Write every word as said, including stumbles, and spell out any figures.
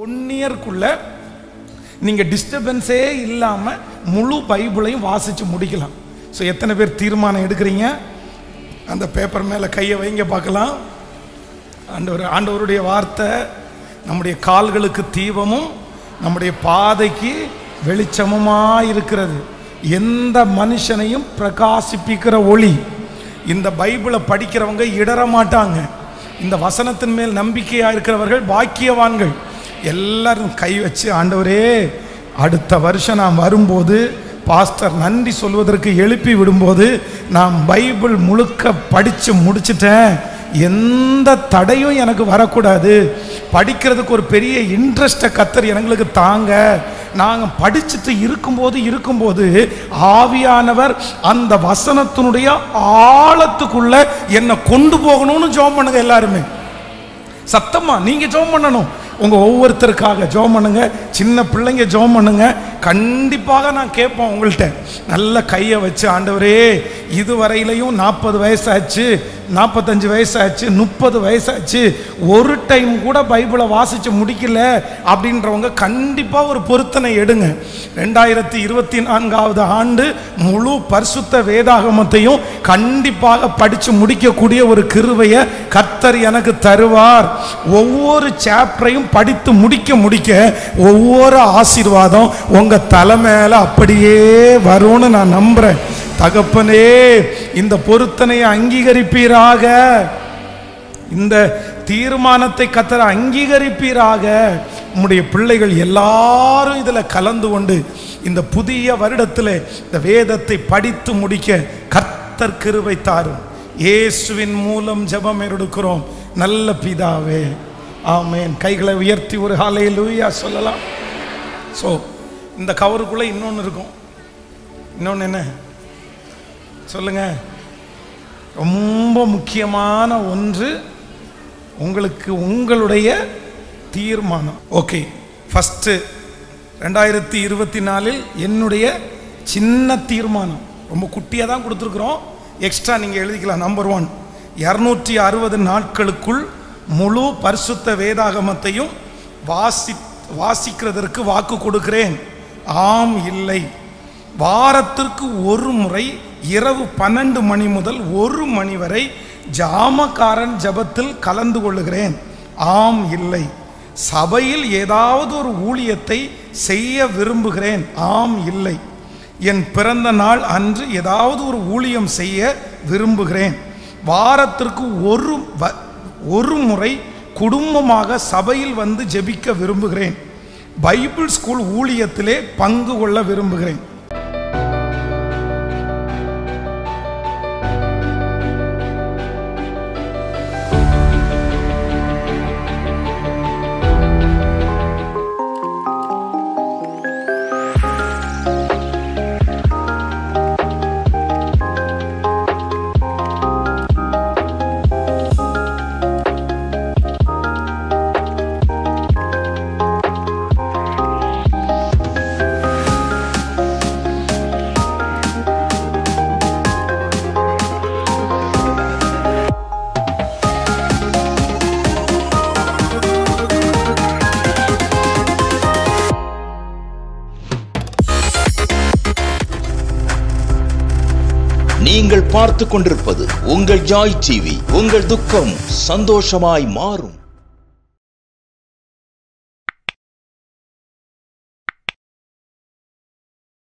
One இயர்க்குள்ள நீங்கள் டிஸ்டர்பன்ஸே இல்லாமல் முழு பைபிளையும் வாசித்து முடிக்கலாம். ஸோ எத்தனை பேர் தீர்மானம் எடுக்கிறீங்க? அந்த பேப்பர் மேலே கையை வைங்க பார்க்கலாம். ஆண்டவர் ஆண்டவருடைய வார்த்தை நம்முடைய கால்களுக்கு தீபமும் நம்முடைய பாதைக்கு வெளிச்சமுமாக இருக்கிறது. எந்த மனுஷனையும் பிரகாசிப்பிக்கிற ஒளி. இந்த பைபிளை படிக்கிறவங்க இடற மாட்டாங்க. இந்த வசனத்தின் மேல் நம்பிக்கையாக இருக்கிறவர்கள் பாக்கியவான்கள். எல்லாரும் கை வச்சு, ஆண்டவரே அடுத்த வருஷம் நான் வரும்போது பாஸ்டர் நன்றி சொல்வதற்கு எழுப்பி விடும்போது நான் பைபிள் முழுக்க படித்து முடிச்சிட்டேன், எந்த தடையும் எனக்கு வரக்கூடாது, படிக்கிறதுக்கு ஒரு பெரிய இன்ட்ரெஸ்ட்டை கத்தர் எங்களுக்கு தாங்க, நாங்கள் படிச்சுட்டு இருக்கும்போது இருக்கும்போது ஆவியானவர் அந்த வசனத்தினுடைய ஆழத்துக்குள்ள என்னை கொண்டு போகணும்னு ஜெபம் பண்ணுங்க. எல்லாருமே சத்தமா நீங்க ஜெபம் பண்ணணும். உங்க ஒவ்வொருத்தருக்காக ஜெபம் பண்ணுங்க. சின்ன பிள்ளைங்க ஜெபம் பண்ணுங்க. கண்டிப்பாக நான் கேட்பேன் உங்கள்கிட்ட, நல்ல கையை வச்சு, ஆண்டவரே இதுவரையிலையும் நாற்பது வயசாச்சு, நாற்பத்தஞ்சு வயசாச்சு, முப்பது வயசாச்சு, ஒரு டைம் கூட பைபிளை வாசித்து முடிக்கல அப்படின்றவங்க கண்டிப்பாக ஒரு பொருத்தனை எடுங்க. ரெண்டாயிரத்தி இருபத்தி நான்காவது ஆண்டு முழு பரிசுத்த வேதாகமத்தையும் கண்டிப்பாக படித்து முடிக்கக்கூடிய ஒரு கிருபையை கர்த்தர் எனக்கு தருவார். ஒவ்வொரு சாப்டரையும் படித்து முடிக்க முடிக்க ஒவ்வொரு ஆசீர்வாதம் உங்க தலை மேல அப்படியே வரும்னு நான் நம்புறேன். தகப்பனே, இந்த பொருத்தனையை அங்கீகரிப்பீராக, இந்த தீர்மானத்தை கர்த்தர் அங்கீகரிப்பீராக. உம்முடைய பிள்ளைகள் எல்லாரும் இதில் கலந்து கொண்டு இந்த புதிய வருடத்தில் இந்த வேதத்தை படித்து முடிக்க கர்த்தர் கிருபை தாரும். இயேசுவின் மூலம் ஜெபம் எடுக்கிறோம் நல்ல பிதாவே, ஆமென். கைகளை உயர்த்தி ஒரு ஹல்லேலூயா சொல்லலாம். ஸோ இந்த கவருக்குள்ளே இன்னொன்று இருக்கும். இன்னொன்று என்ன சொல்லுங்க? ரொம்ப முக்கியமான ஒன்று உங்களுக்கு, உங்களுடைய தீர்மானம். ஓகே, ஃபஸ்ட்டு ரெண்டாயிரத்தி இருபத்தி நாலில் என்னுடைய சின்ன தீர்மானம் ரொம்ப குட்டியாக தான் கொடுத்துருக்குறோம். எக்ஸ்ட்ரா நீங்கள் எழுதிக்கலாம். நம்பர் ஒன், இரநூற்றி அறுபது நாட்களுக்குள் முழு பரிசுத்த வேதாகமத்தையும் வாசி வாசிக்கிறதற்கு வாக்கு கொடுக்கிறேன். ஆம் இல்லை. வாரத்திற்கு ஒரு முறை இரவு பன்னெண்டு மணி முதல் ஒரு மணி வரை ஜாமக்காரன் ஜபத்தில் கலந்து கொள்ளுகிறேன். ஆம் இல்லை. சபையில் ஏதாவது ஒரு ஊழியத்தை செய்ய விரும்புகிறேன். ஆம் இல்லை. என் பிறந்த நாள் அன்று ஏதாவது ஒரு ஊழியம் செய்ய விரும்புகிறேன். வாரத்திற்கு ஒரு ஒரு முறை குடும்பமாக சபையில் வந்து ஜெபிக்க விரும்புகிறேன். பைபிள் ஸ்கூல் ஊழியத்திலே பங்கு கொள்ள விரும்புகிறேன். நீங்கள் பார்த்து கொண்டிருப்பது உங்கள் ஜாய் டிவி. உங்கள் துக்கம் சந்தோஷமாய் மாறும்.